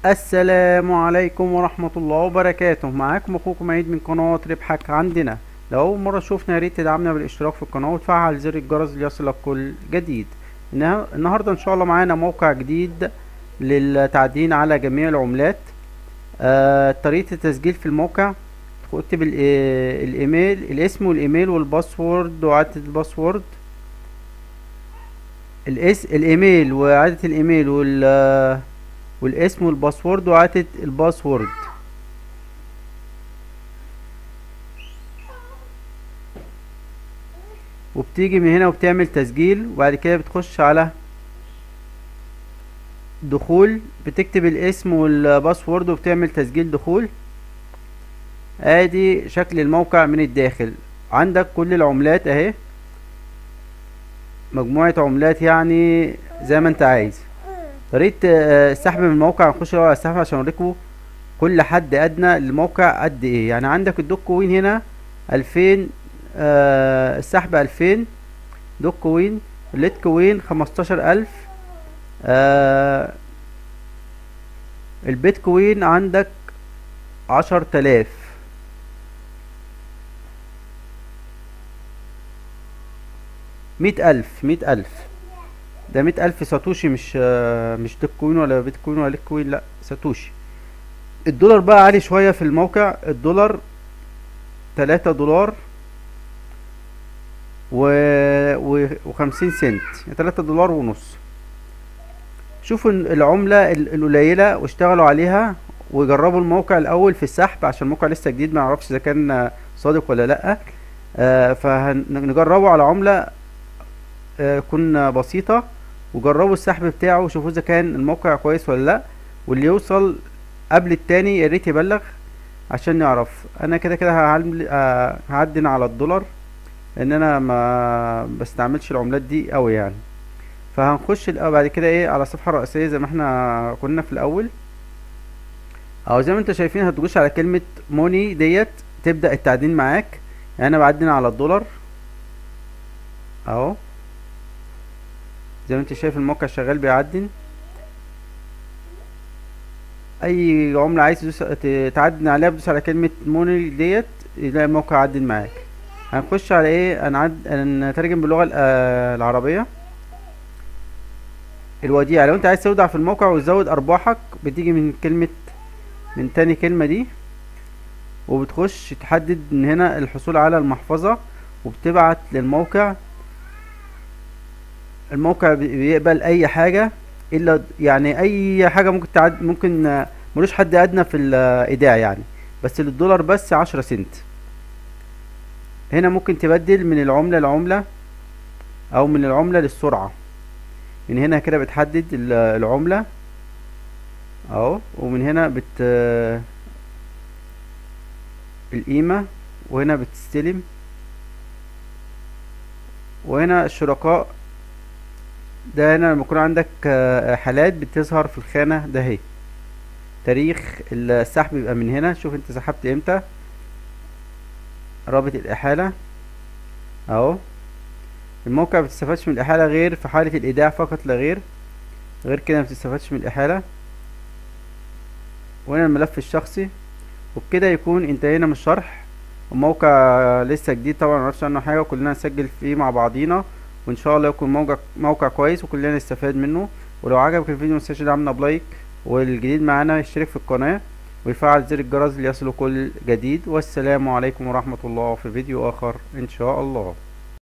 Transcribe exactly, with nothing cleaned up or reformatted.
السلام عليكم ورحمة الله وبركاته. معاكم اخوكم عيد من قناة ربحك عندنا. لو اول مرة شوفنا يا ريت تدعمنا بالاشتراك في القناة وتفعل زر الجرس ليصلك كل جديد. النها- النهاردة ان شاء الله معانا موقع جديد للتعدين على جميع العملات. آه طريقة التسجيل في الموقع: اكتب ال- آه، الايميل الاسم والايميل والباسورد وإعادة الباسورد. الاس الايميل واعادة الايميل وال آه، والاسم والباسورد وإعادة الباسورد. وبتيجي من هنا وبتعمل تسجيل، وبعد كده بتخش على دخول، بتكتب الاسم والباسورد وبتعمل تسجيل دخول. ادي شكل الموقع من الداخل. عندك كل العملات اهي، مجموعة عملات يعني زي ما انت عايز. طريقة آه، السحب من الموقع: نخش على السحب عشان اوريكم كل حد ادنى للموقع قد ايه. يعني عندك الدوك كوين هنا الفين، آه السحب الفين دوك كوين. الليت كوين خمستاشر الف. آه البيتكوين عندك عشر تلاف. مية الف مية الف. ده مية الف ساتوشي، مش آه مش دوك ولا بيتكوين ولا ليتكوين، لا ساتوشي. الدولار بقى عالي شوية في الموقع. الدولار تلاتة دولار و... و... وخمسين سنت، يعني تلاتة دولار ونص. شوفوا العملة ال- القليلة واشتغلوا عليها وجربوا الموقع الأول في السحب، عشان الموقع لسه جديد ما نعرفش إذا كان صادق ولا لأ. آه فهنجربه على عملة آه تكون بسيطة، وجربوا السحب بتاعه وشوفوا إذا كان الموقع كويس ولا لأ. واللي يوصل قبل التاني ياريت يبلغ عشان نعرف. أنا كده كده هعمل- آه، هعدن على الدولار، لأن أنا ما بستعملش العملات دي أوي يعني. فهنخش الأول بعد كده ايه على الصفحة الرئيسية زي ما احنا كنا في الأول، أو زي ما انتوا شايفين هتدوس على كلمة موني ديت تبدأ التعدين معاك. يعني أنا بعدن على الدولار أهو، زي ما انت شايف الموقع شغال بيعدن. أي عملة عايز تدوس ت- تعدن عليها بتدوس على كلمة موني ديت يلاقي الموقع عدن معاك. هنخش على ايه، هنعد نترجم باللغة ال- آه، العربية. الوديعة: لو انت عايز تودع في الموقع وتزود أرباحك بتيجي من كلمة من تاني كلمة دي، وبتخش تحدد من هنا الحصول على المحفظة، وبتبعت للموقع. الموقع بي- بيقبل اي حاجة، الا يعني اي حاجة ممكن تعد ممكن آه، ملوش حد ادنى في الايداع يعني. بس للدولار بس عشرة سنت. هنا ممكن تبدل من العملة لعملة او من العملة للسرعة. من هنا كده بتحدد ال- العملة اهو، ومن هنا بت آه، القيمة، وهنا بتستلم، وهنا الشركاء. ده هنا لما يكون عندك آه، حالات بتظهر في الخانة ده اهي. تاريخ السحب بيبقى من هنا، شوف انت سحبت امتى. رابط الإحالة اهو. الموقع مبتستفادش من الإحالة غير في حالة الإيداع فقط لا غير، غير كده مبتستفادش من الإحالة. وهنا الملف الشخصي. وبكده يكون انتهينا من الشرح. الموقع لسه جديد طبعا معرفش عنه حاجة، وكلنا نسجل فيه مع بعضينا، وان شاء الله يكون موقع موقع كويس وكلنا نستفاد منه. ولو عجبك الفيديو متنساش تدعمنا بلايك، والجديد معانا يشترك في القناة ويفعل زر الجرس ليصله كل جديد. والسلام عليكم ورحمة الله في فيديو آخر إن شاء الله.